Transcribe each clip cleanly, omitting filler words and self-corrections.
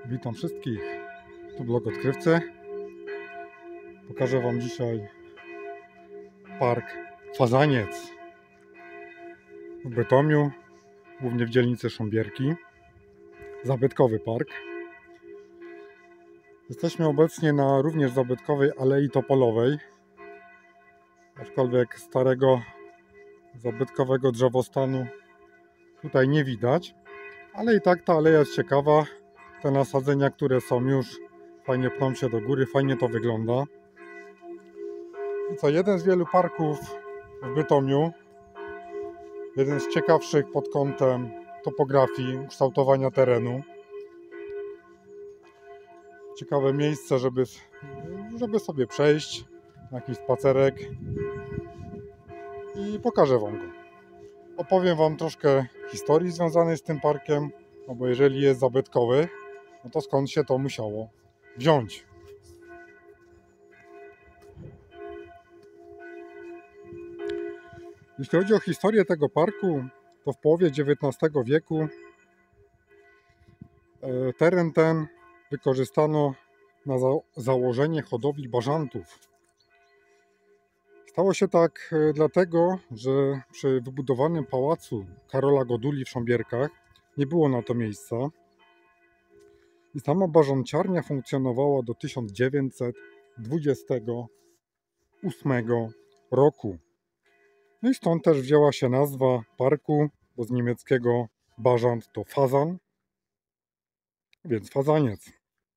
Witam wszystkich, tu blog odkrywcy. Pokażę Wam dzisiaj park Fazaniec w Bytomiu, głównie w dzielnicy Sząbierki. Zabytkowy park. Jesteśmy obecnie na również zabytkowej Alei Topolowej, aczkolwiek starego zabytkowego drzewostanu tutaj nie widać, ale i tak ta aleja jest ciekawa. Te nasadzenia, które są już, fajnie pną się do góry, fajnie to wygląda. I co, jeden z wielu parków w Bytomiu, jeden z ciekawszych pod kątem topografii, kształtowania terenu. Ciekawe miejsce, żeby sobie przejść na jakiś spacerek i pokażę Wam go. Opowiem Wam troszkę historii związanej z tym parkiem, no bo jeżeli jest zabytkowy, no to skąd się to musiało wziąć. Jeśli chodzi o historię tego parku, to w połowie XIX wieku teren ten wykorzystano na założenie hodowli bażantów. Stało się tak dlatego, że przy wybudowanym pałacu Karola Goduli w Sząbierkach nie było na to miejsca i sama bażanciarnia funkcjonowała do 1928 roku. No i stąd też wzięła się nazwa parku, bo z niemieckiego bażant to fazan, więc Fazaniec.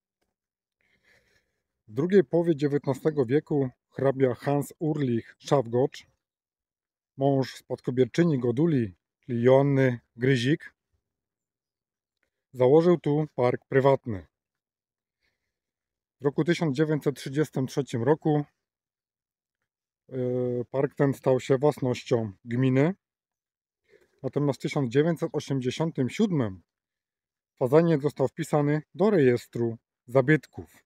W drugiej połowie XIX wieku hrabia Hans Ulrich Schafgotsch, mąż spadkobierczyni Goduli, czyli Joanny Gryzik, założył tu park prywatny. W roku 1933 roku park ten stał się własnością gminy, natomiast w 1987 Fazaniec został wpisany do rejestru zabytków.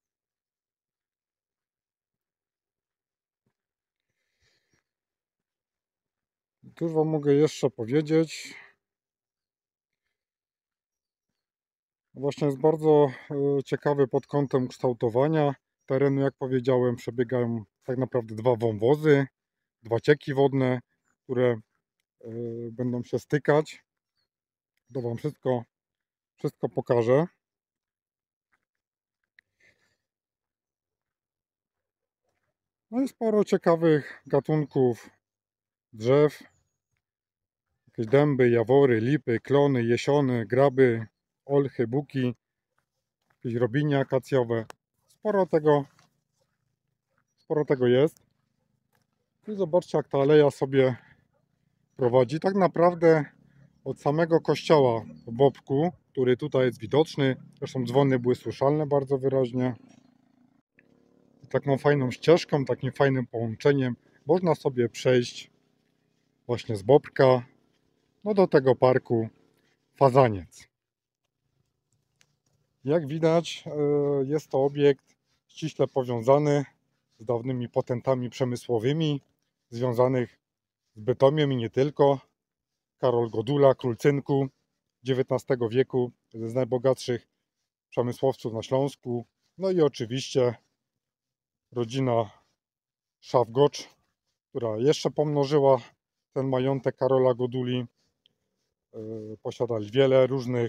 Cóż Wam mogę jeszcze powiedzieć? Właśnie jest bardzo ciekawy pod kątem kształtowania terenu. Jak powiedziałem, przebiegają tak naprawdę dwa wąwozy, dwa cieki wodne, które będą się stykać. To Wam wszystko pokażę. No i sporo ciekawych gatunków drzew. Jakieś dęby, jawory, lipy, klony, jesiony, graby, olchy, buki, jakieś robinie akacjowe. Sporo tego jest. I zobaczcie, jak ta aleja sobie prowadzi. Tak naprawdę od samego kościoła w Bobku, który tutaj jest widoczny, zresztą dzwony były słyszalne bardzo wyraźnie. Taką fajną ścieżką, takim fajnym połączeniem można sobie przejść właśnie z Bobka do tego parku Fazaniec. Jak widać, jest to obiekt ściśle powiązany z dawnymi potentami przemysłowymi związanych z Bytomiem i nie tylko. Karol Godula, król cynku XIX wieku, jeden z najbogatszych przemysłowców na Śląsku. No i oczywiście rodzina Schafgotsch, która jeszcze pomnożyła ten majątek Karola Goduli. Posiadali wiele różnych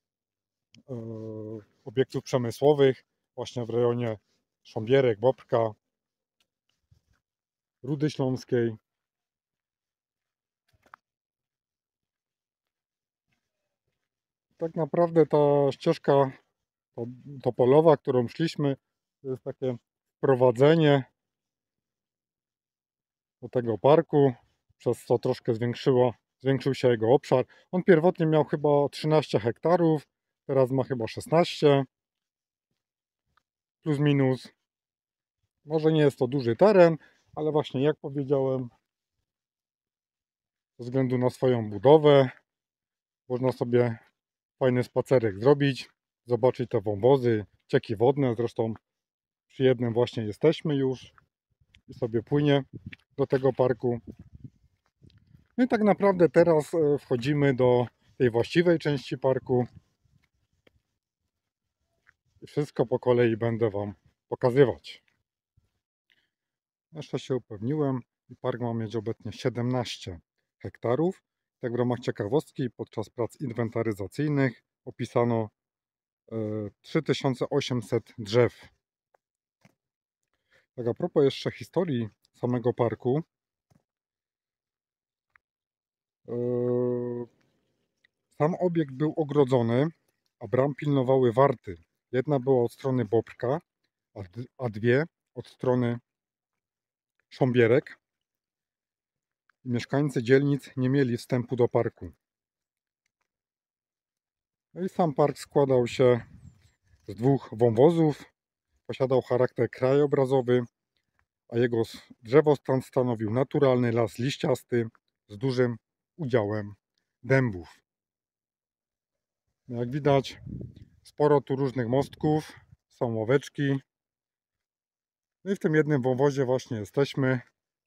obiektów przemysłowych właśnie w rejonie Sząbierek, Bobka, Rudy Śląskiej. Tak naprawdę ta ścieżka topolowa, którą szliśmy, to jest takie wprowadzenie do tego parku, przez co troszkę zwiększył się jego obszar. On pierwotnie miał chyba 13 hektarów, teraz ma chyba 16, plus minus. Może nie jest to duży teren, ale właśnie jak powiedziałem, ze względu na swoją budowę można sobie fajny spacerek zrobić, zobaczyć te wąwozy, cieki wodne. Zresztą przy jednym właśnie jesteśmy już i sobie płynie do tego parku. No i tak naprawdę teraz wchodzimy do tej właściwej części parku. I wszystko po kolei będę Wam pokazywać. Jeszcze się upewniłem i park ma mieć obecnie 17 hektarów. Tak w ramach ciekawostki podczas prac inwentaryzacyjnych opisano 3800 drzew. Tak a propos jeszcze historii samego parku. Sam obiekt był ogrodzony, a bram pilnowały warty. Jedna była od strony Bobrka, a dwie od strony Sząbierek. Mieszkańcy dzielnic nie mieli wstępu do parku. No i sam park składał się z 2 wąwozów, posiadał charakter krajobrazowy, a jego drzewostan stanowił naturalny las liściasty z dużym udziałem dębów. Jak widać, sporo tu różnych mostków, są ławeczki. No i w tym jednym wąwozie właśnie jesteśmy.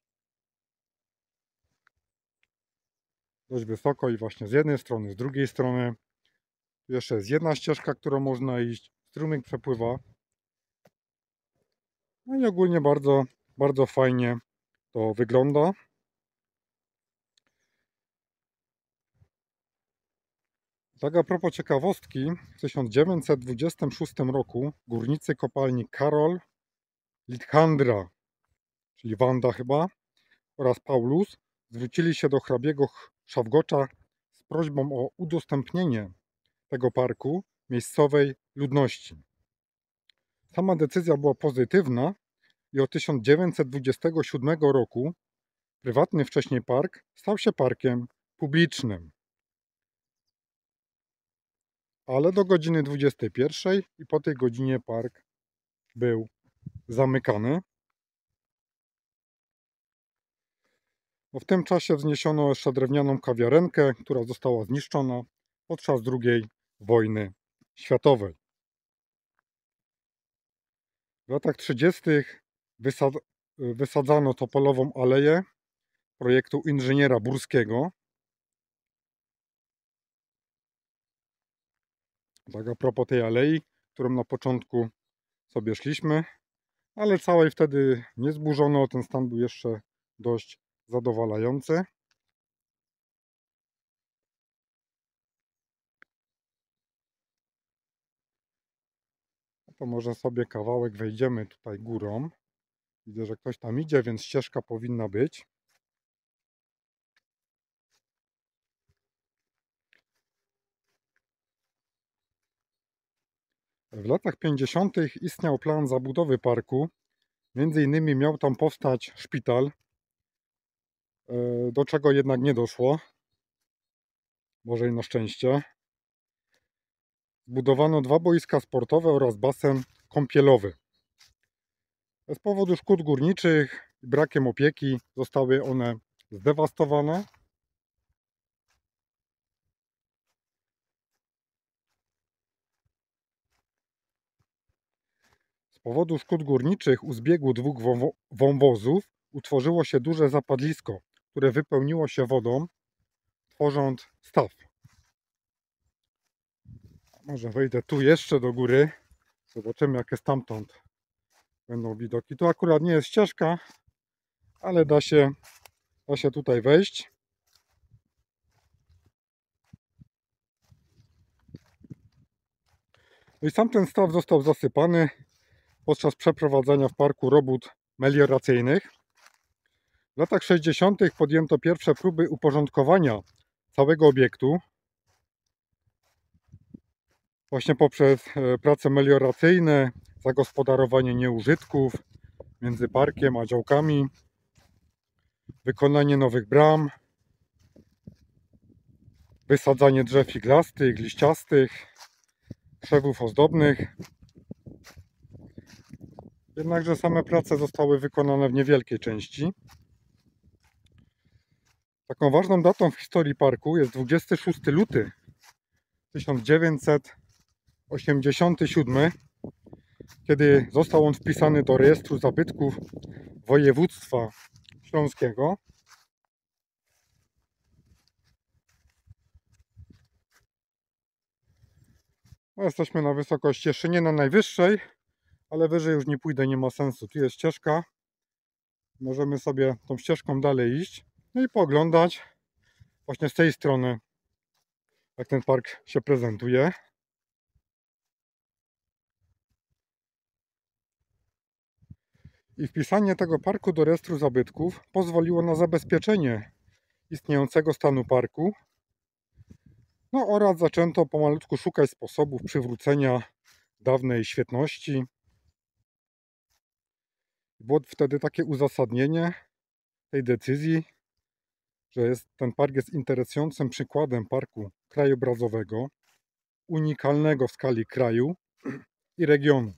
Dość wysoko i właśnie z jednej strony, z drugiej strony. Tu jeszcze jest jedna ścieżka, którą można iść. Strumyk przepływa. No i ogólnie bardzo, bardzo fajnie to wygląda. Tak a propos ciekawostki, w 1926 roku górnicy kopalni Karol Lithandra, czyli Wanda chyba, oraz Paulus zwrócili się do hrabiego Szawgocza z prośbą o udostępnienie tego parku miejscowej ludności. Sama decyzja była pozytywna i od 1927 roku prywatny wcześniej park stał się parkiem publicznym. Ale do godziny 21 i po tej godzinie park był zamykany. W tym czasie wzniesiono jeszcze drewnianą kawiarenkę, która została zniszczona podczas II wojny światowej. W latach 30. wysadzano topolową aleję projektu inżyniera Burskiego. Tak a propos tej alei, którą na początku sobie szliśmy, ale całej wtedy nie zburzono, ten stan był jeszcze dość zadowalający. To może sobie kawałek wejdziemy tutaj górą. Widzę, że ktoś tam idzie, więc ścieżka powinna być. W latach 50. istniał plan zabudowy parku. Między innymi miał tam powstać szpital, do czego jednak nie doszło. Może i na szczęście. Zbudowano 2 boiska sportowe oraz basen kąpielowy. Z powodu szkód górniczych i brakiem opieki zostały one zdewastowane. Z powodu szkód górniczych u zbiegu 2 wąwozów utworzyło się duże zapadlisko, które wypełniło się wodą, tworząc staw. Może wejdę tu jeszcze do góry. Zobaczymy, jakie stamtąd będą widoki. Tu akurat nie jest ścieżka, ale da się tutaj wejść. No i sam ten staw został zasypany podczas przeprowadzania w parku robót melioracyjnych. W latach 60. podjęto pierwsze próby uporządkowania całego obiektu. Właśnie poprzez prace melioracyjne, zagospodarowanie nieużytków między parkiem a działkami, wykonanie nowych bram, wysadzanie drzew iglastych, liściastych, krzewów ozdobnych. Jednakże same prace zostały wykonane w niewielkiej części. Taką ważną datą w historii parku jest 26 luty 1987, kiedy został on wpisany do rejestru zabytków województwa śląskiego. No, jesteśmy na wysokości, jeszcze nie na najwyższej, ale wyżej już nie pójdę, nie ma sensu. Tu jest ścieżka, możemy sobie tą ścieżką dalej iść, no i pooglądać właśnie z tej strony, jak ten park się prezentuje. I wpisanie tego parku do rejestru zabytków pozwoliło na zabezpieczenie istniejącego stanu parku, no oraz zaczęto pomalutku szukać sposobów przywrócenia dawnej świetności. Było wtedy takie uzasadnienie tej decyzji, że ten park jest interesującym przykładem parku krajobrazowego, unikalnego w skali kraju i regionu.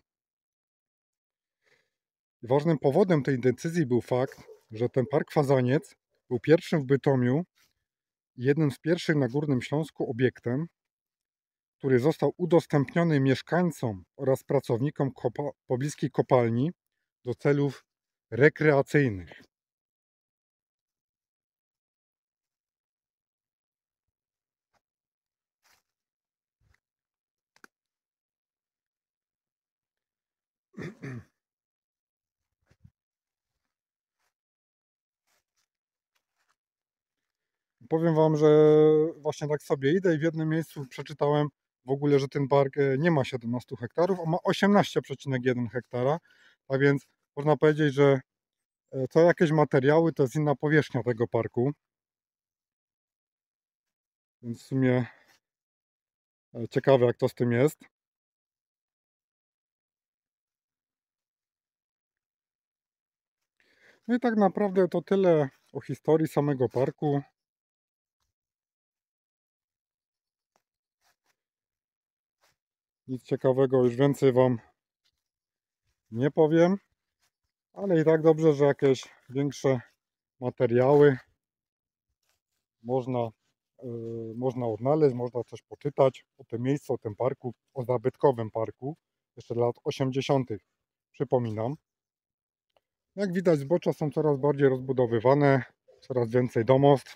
I ważnym powodem tej decyzji był fakt, że ten park Fazaniec był pierwszym w Bytomiu i jednym z pierwszych na Górnym Śląsku obiektem, który został udostępniony mieszkańcom oraz pracownikom pobliskiej kopalni do celów rekreacyjnych. Powiem Wam, że właśnie tak sobie idę i w jednym miejscu przeczytałem w ogóle, że ten park nie ma 17 hektarów, a ma 18,1 hektara, a więc można powiedzieć, że co jakieś materiały to jest inna powierzchnia tego parku. Więc w sumie ciekawe, jak to z tym jest. No i tak naprawdę to tyle o historii samego parku. Nic ciekawego już więcej Wam nie powiem, ale i tak dobrze, że jakieś większe materiały można odnaleźć, można coś poczytać o tym miejscu, o tym parku, o zabytkowym parku, jeszcze lat 80. przypominam. Jak widać, zbocza są coraz bardziej rozbudowywane, coraz więcej domostw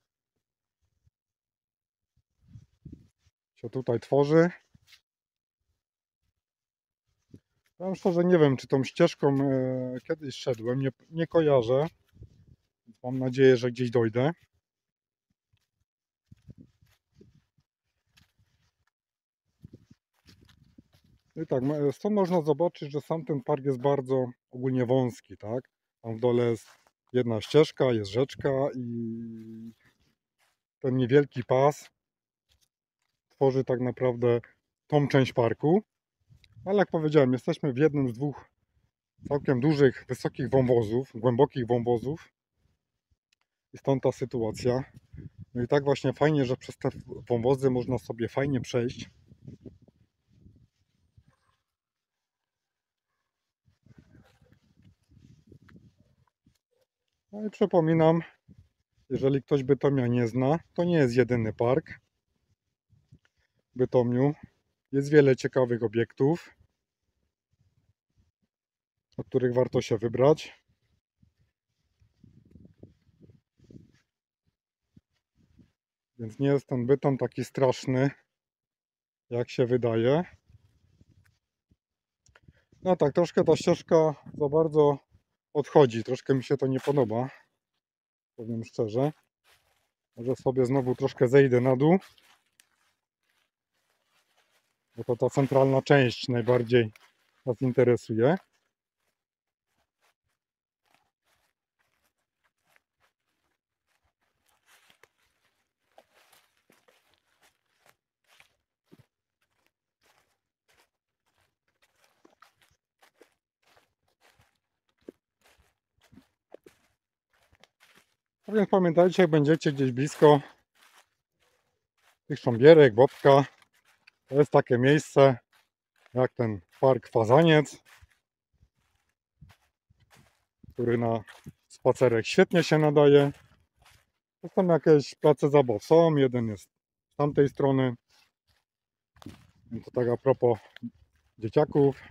się tutaj tworzy. Ja szczerze nie wiem, czy tą ścieżką kiedyś szedłem, nie kojarzę. Mam nadzieję, że gdzieś dojdę. I tak, stąd można zobaczyć, że sam ten park jest bardzo ogólnie wąski, tak? Tam w dole jest jedna ścieżka, jest rzeczka i ten niewielki pas tworzy tak naprawdę tą część parku. Ale jak powiedziałem, jesteśmy w jednym z dwóch całkiem dużych, wysokich wąwozów, głębokich wąwozów. I stąd ta sytuacja. No i tak właśnie fajnie, że przez te wąwozy można sobie fajnie przejść. No i przypominam, jeżeli ktoś Bytomia nie zna, to nie jest jedyny park w Bytomiu. Jest wiele ciekawych obiektów, o których warto się wybrać. Więc nie jest ten Bytom taki straszny, jak się wydaje. No tak, troszkę ta ścieżka za bardzo odchodzi. Troszkę mi się to nie podoba, powiem szczerze. Może sobie znowu troszkę zejdę na dół, bo to ta centralna część najbardziej nas interesuje. A więc pamiętajcie, jak będziecie gdzieś blisko tych Szambierek, Bobka, to jest takie miejsce jak ten park Fazaniec, który na spacerek świetnie się nadaje. To są jakieś place zabaw, są, jeden jest z tamtej strony. To tak a propos dzieciaków.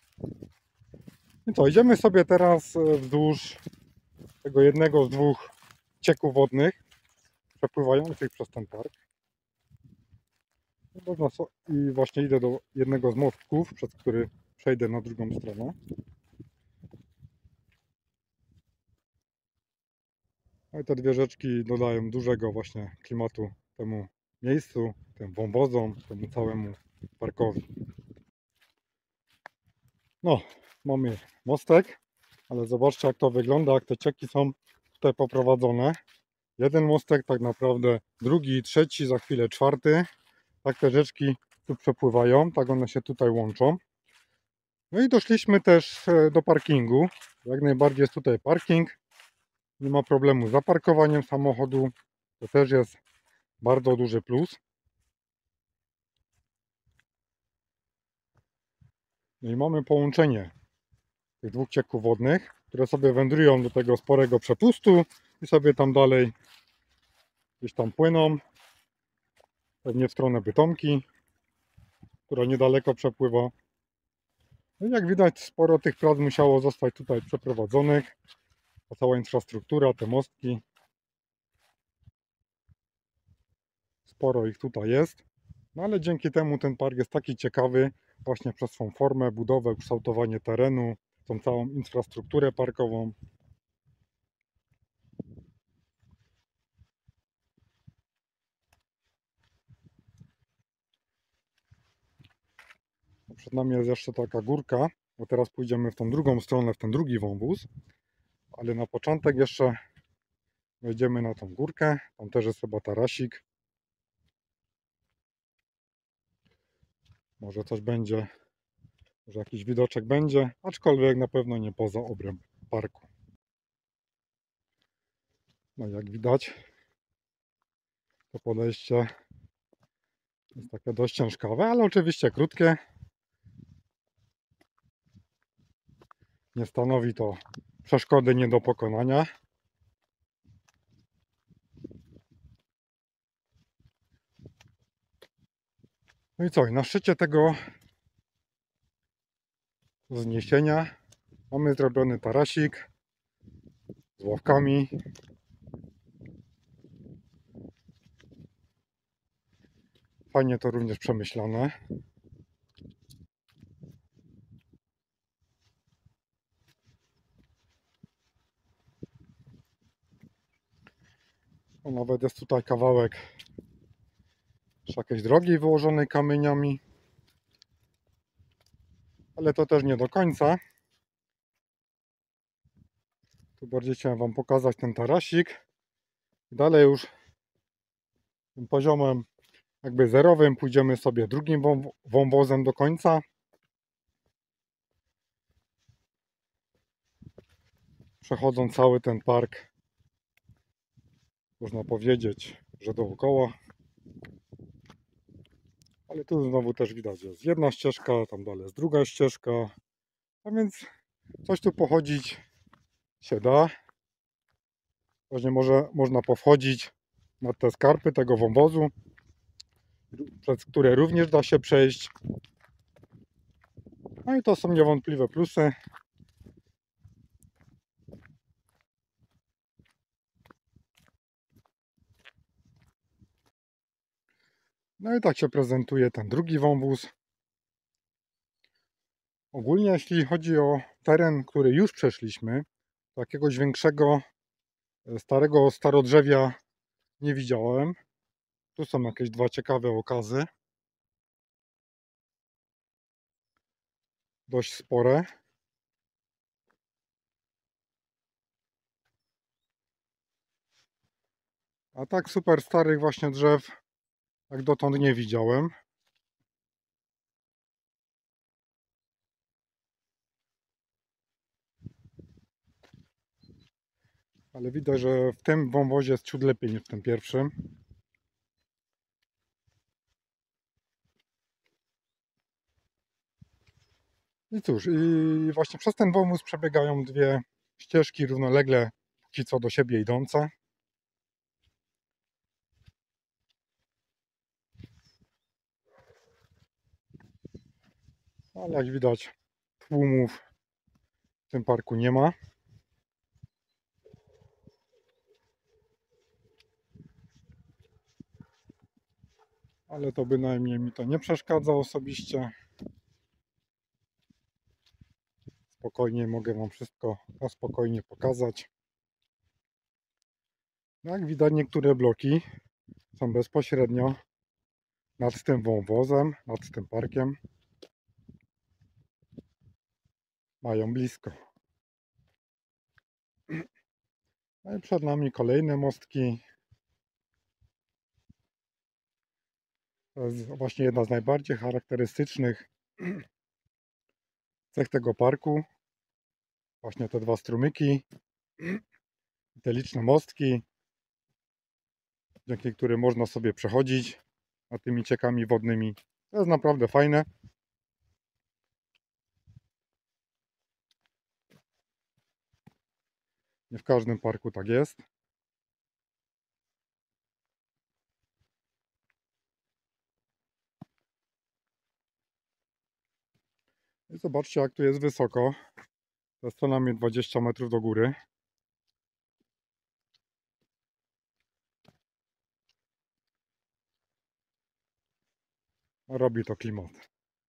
I co, idziemy sobie teraz wzdłuż tego jednego z dwóch cieków wodnych przepływających przez ten park. I właśnie idę do jednego z mostków, przez który przejdę na drugą stronę. No i te dwie rzeczki dodają dużego właśnie klimatu temu miejscu, tym wąwozom, temu całemu parkowi. No, mamy mostek, ale zobaczcie, jak to wygląda, jak te cieki są tutaj poprowadzone. Jeden mostek, tak naprawdę drugi, trzeci, za chwilę czwarty. Tak te rzeczki tu przepływają, tak one się tutaj łączą. No i doszliśmy też do parkingu. Jak najbardziej jest tutaj parking. Nie ma problemu z zaparkowaniem samochodu. To też jest bardzo duży plus. No i mamy połączenie tych dwóch cieków wodnych, które sobie wędrują do tego sporego przepustu i sobie tam dalej gdzieś tam płyną. Pewnie w stronę Bytomki, która niedaleko przepływa. No i jak widać, sporo tych prac musiało zostać tutaj przeprowadzonych. Ta cała infrastruktura, te mostki. Sporo ich tutaj jest. No ale dzięki temu ten park jest taki ciekawy właśnie przez swą formę, budowę, kształtowanie terenu, tą całą infrastrukturę parkową. Przed nami jest jeszcze taka górka, bo teraz pójdziemy w tą drugą stronę, w ten drugi wąwóz. Ale na początek jeszcze wejdziemy na tą górkę. Tam też jest chyba tarasik. Może coś będzie, może jakiś widoczek będzie, aczkolwiek na pewno nie poza obręb parku. No jak widać, to podejście jest takie dość ciężkawe, ale oczywiście krótkie. Nie stanowi to przeszkody nie do pokonania. No i co? Na szczycie tego wzniesienia mamy zrobiony tarasik z ławkami. Fajnie to również przemyślane. No, nawet jest tutaj kawałek jakiejś drogi wyłożonej kamieniami. Ale to też nie do końca. Tu bardziej chciałem Wam pokazać ten tarasik. Dalej już tym poziomem jakby zerowym pójdziemy sobie drugim wąwozem do końca. Przechodząc cały ten park, można powiedzieć, że dookoła. Ale tu znowu też widać, jest jedna ścieżka, tam dalej jest druga ścieżka. A więc coś tu pochodzić się da. Właśnie można powchodzić na te skarpy tego wąwozu, przez które również da się przejść. No i to są niewątpliwe plusy. No i tak się prezentuje ten drugi wąwóz. Ogólnie jeśli chodzi o teren, który już przeszliśmy, to jakiegoś większego starodrzewia nie widziałem. Tu są jakieś dwa ciekawe okazy. Dość spore. A tak super starych właśnie drzew jak dotąd nie widziałem. Ale widać, że w tym wąwozie jest ciut lepiej niż w tym pierwszym. I cóż, i właśnie przez ten wąwóz przebiegają dwie ścieżki równolegle, póki co do siebie idące. Ale jak widać, tłumów w tym parku nie ma. ale to bynajmniej mi to nie przeszkadza osobiście. Spokojnie mogę Wam wszystko na spokojnie pokazać. Jak widać, niektóre bloki są bezpośrednio nad tym wąwozem, nad tym parkiem. Mają blisko. No i przed nami kolejne mostki. To jest właśnie jedna z najbardziej charakterystycznych cech tego parku. Właśnie te dwa strumyki, te liczne mostki, dzięki którym można sobie przechodzić nad tymi ciekami wodnymi. To jest naprawdę fajne. Nie w każdym parku tak jest. I zobaczcie, jak tu jest wysoko. To jest co najmniej 20 metrów do góry. Robi to klimat.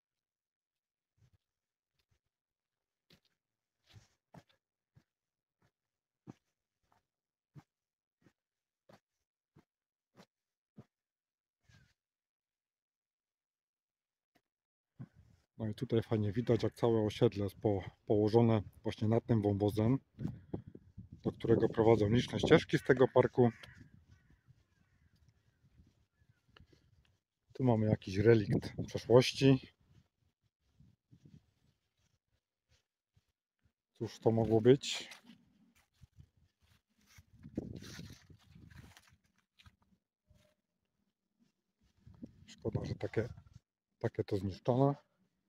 No i tutaj fajnie widać, jak całe osiedle jest położone właśnie nad tym wąwozem, do którego prowadzą liczne ścieżki z tego parku. Tu mamy jakiś relikt przeszłości. Cóż to mogło być? Szkoda, że takie to zniszczone.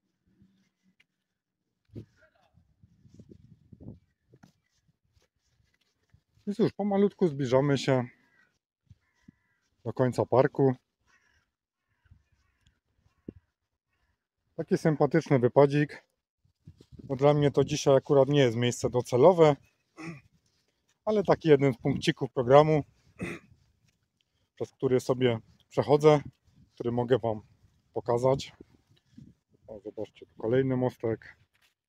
I cóż, pomalutku zbliżamy się do końca parku. Taki sympatyczny wypadzik. No dla mnie to dzisiaj akurat nie jest miejsce docelowe, ale taki jeden z punkcików programu, przez który sobie przechodzę, który mogę Wam pokazać. O, zobaczcie, tu kolejny mostek.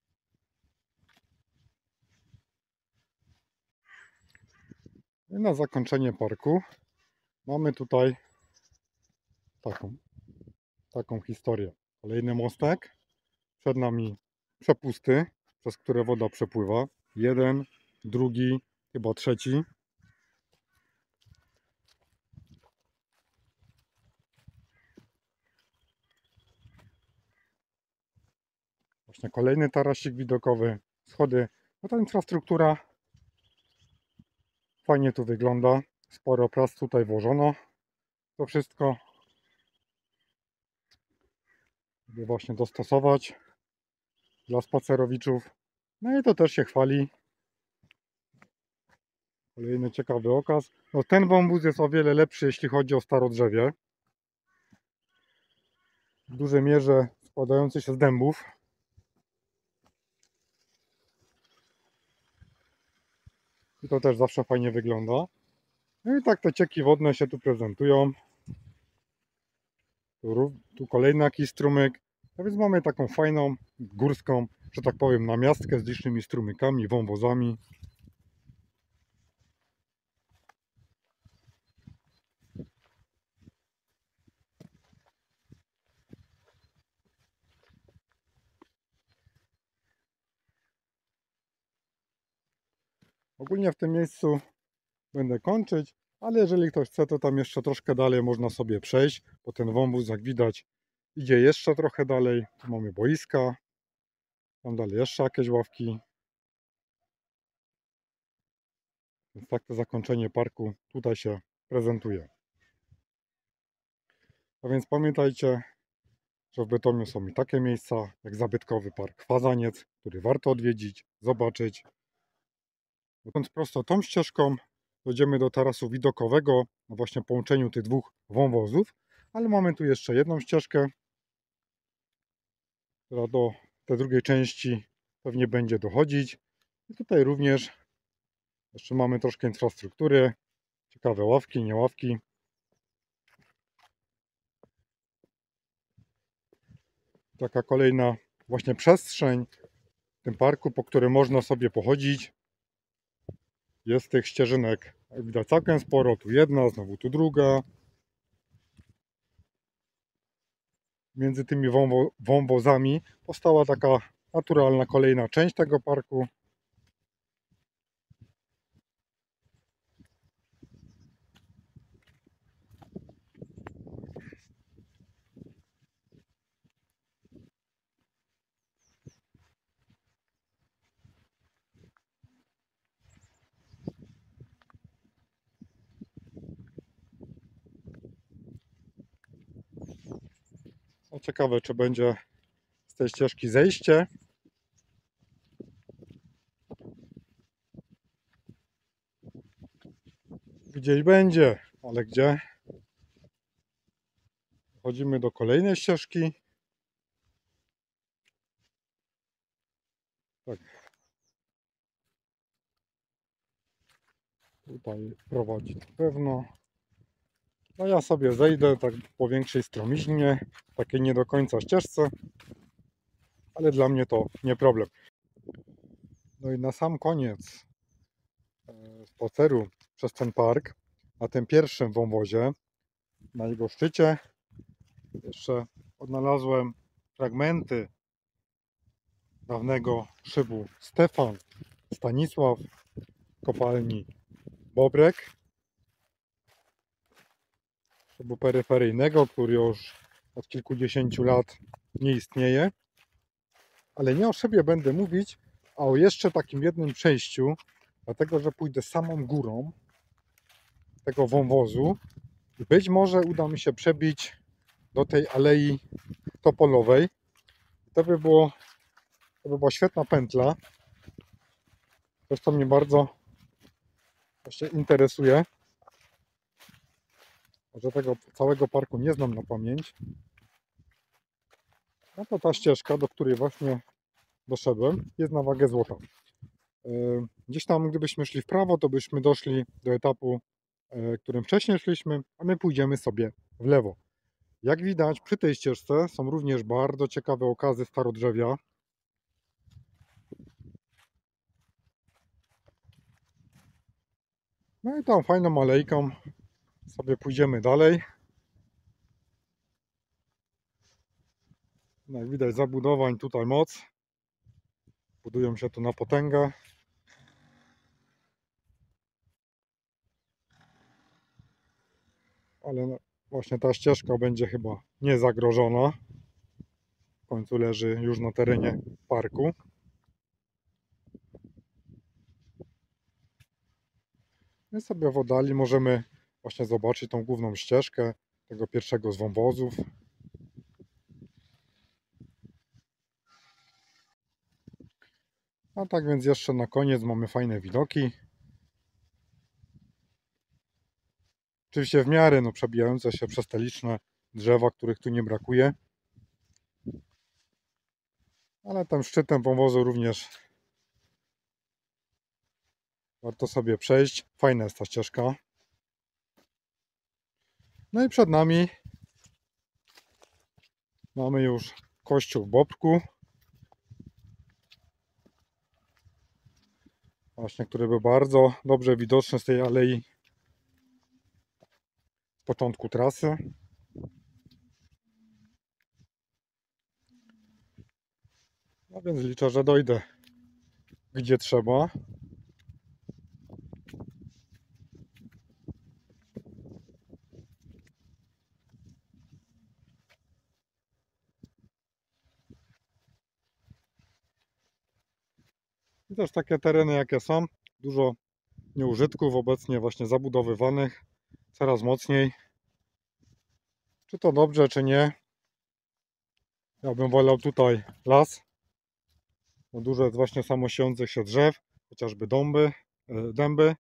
I na zakończenie parku mamy tutaj taką historię. Kolejny mostek, przed nami przepusty, przez które woda przepływa. Jeden, drugi, chyba trzeci. Właśnie kolejny tarasik widokowy, schody. No ta infrastruktura fajnie tu wygląda. Sporo prac tutaj włożono. To wszystko, by właśnie dostosować dla spacerowiczów. No i to też się chwali. Kolejny ciekawy okaz. No ten wąwóz jest o wiele lepszy, jeśli chodzi o starodrzewie. W dużej mierze składający się z dębów. I to też zawsze fajnie wygląda. No i tak te cieki wodne się tu prezentują. Tu kolejny jakiś strumyk. A więc mamy taką fajną, górską, że tak powiem, namiastkę z licznymi strumykami, wąwozami. Ogólnie w tym miejscu będę kończyć, ale jeżeli ktoś chce, to tam jeszcze troszkę dalej można sobie przejść, bo ten wąwóz, jak widać, idzie jeszcze trochę dalej. Tu mamy boiska, tam dalej jeszcze jakieś ławki. Więc tak to zakończenie parku tutaj się prezentuje. A więc pamiętajcie, że w Bytomiu są i takie miejsca jak zabytkowy park Fazaniec, który warto odwiedzić, zobaczyć. Idąc prosto tą ścieżką dojdziemy do tarasu widokowego na właśnie połączeniu tych dwóch wąwozów, ale mamy tu jeszcze jedną ścieżkę, która do tej drugiej części pewnie będzie dochodzić. I tutaj również jeszcze mamy troszkę infrastruktury, ciekawe ławki, nie ławki. Taka kolejna właśnie przestrzeń w tym parku, po którym można sobie pochodzić. Jest tych ścieżynek, jak widać, całkiem sporo. Tu jedna, znowu tu druga. Między tymi wąwozami powstała taka naturalna kolejna część tego parku. No, ciekawe, czy będzie z tej ścieżki zejście. Gdzieś będzie, ale gdzie? Chodzimy do kolejnej ścieżki. Tak. Tutaj prowadzi na pewno. No ja sobie zejdę tak po większej stromiźnie, takiej nie do końca ścieżce, ale dla mnie to nie problem. No i na sam koniec spaceru przez ten park, na tym pierwszym wąwozie, na jego szczycie, jeszcze odnalazłem fragmenty dawnego szybu Stefan Stanisław kopalni Bobrek, szybu peryferyjnego, który już od kilkudziesięciu lat nie istnieje. Ale nie o szybie będę mówić, a o jeszcze takim jednym przejściu, dlatego że pójdę samą górą tego wąwozu i być może uda mi się przebić do tej Alei Topolowej. To by była świetna pętla. Zresztą mnie bardzo właśnie interesuje, że tego całego parku nie znam na pamięć. No to ta ścieżka, do której właśnie doszedłem, jest na wagę złota. Gdzieś tam, gdybyśmy szli w prawo, to byśmy doszli do etapu, którym wcześniej szliśmy, a my pójdziemy sobie w lewo. Jak widać, przy tej ścieżce są również bardzo ciekawe okazy starodrzewia. No i tą fajną alejką sobie pójdziemy dalej. No jak widać, zabudowań tutaj moc. Budują się tu na potęgę. Ale właśnie ta ścieżka będzie chyba niezagrożona. W końcu leży już na terenie parku. My sobie w oddali możemy właśnie zobaczyć tą główną ścieżkę tego pierwszego z wąwozów. A tak więc jeszcze na koniec mamy fajne widoki. Oczywiście w miarę przebijające się przez te liczne drzewa, których tu nie brakuje. Ale tym szczytem wąwozu również warto sobie przejść. Fajna jest ta ścieżka. No i przed nami mamy już kościół w Bobku. Właśnie, który był bardzo dobrze widoczny z tej alei z początku trasy. No więc liczę, że dojdę gdzie trzeba. I też takie tereny jakie są, dużo nieużytków obecnie właśnie zabudowywanych coraz mocniej. Czy to dobrze, czy nie? Ja bym wolał tutaj las. No dużo jest właśnie samosiądzących się drzew, chociażby dęby.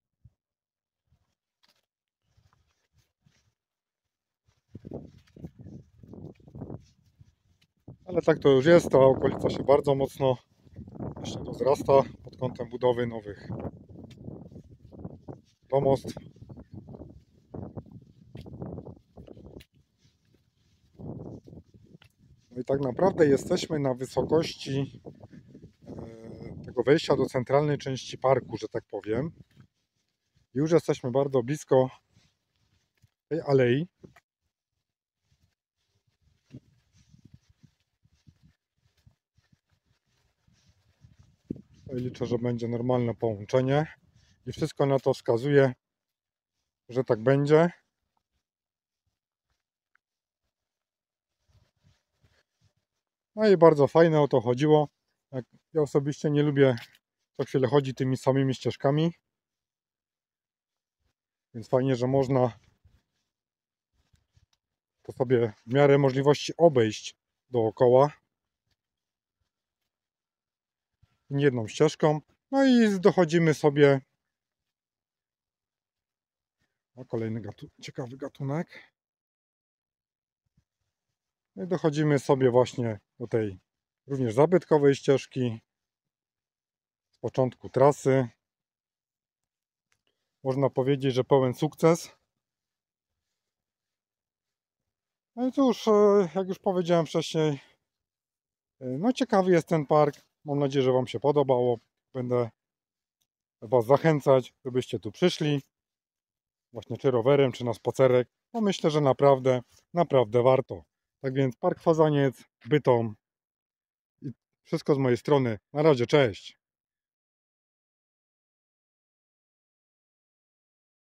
Ale tak to już jest, ta okolica się bardzo mocno jeszcze rozrasta pod kątem budowy nowych domostw. No i tak naprawdę jesteśmy na wysokości tego wejścia do centralnej części parku, że tak powiem. Już jesteśmy bardzo blisko tej alei. Tutaj liczę, że będzie normalne połączenie i wszystko na to wskazuje, że tak będzie. No i bardzo fajne, o to chodziło. Ja osobiście nie lubię co chwilę chodzić tymi samymi ścieżkami, więc fajnie, że można to sobie w miarę możliwości obejść dookoła jedną ścieżką. No i dochodzimy sobie, o, kolejny ciekawy gatunek. No i dochodzimy sobie właśnie do tej również zabytkowej ścieżki z początku trasy. Można powiedzieć, że pełen sukces. No i cóż, jak już powiedziałem wcześniej, no ciekawy jest ten park. Mam nadzieję, że Wam się podobało. Będę Was zachęcać, żebyście tu przyszli. Właśnie czy rowerem, czy na spacerek. No myślę, że naprawdę warto. Tak więc Park Fazaniec, Bytom. I wszystko z mojej strony. Na razie, cześć.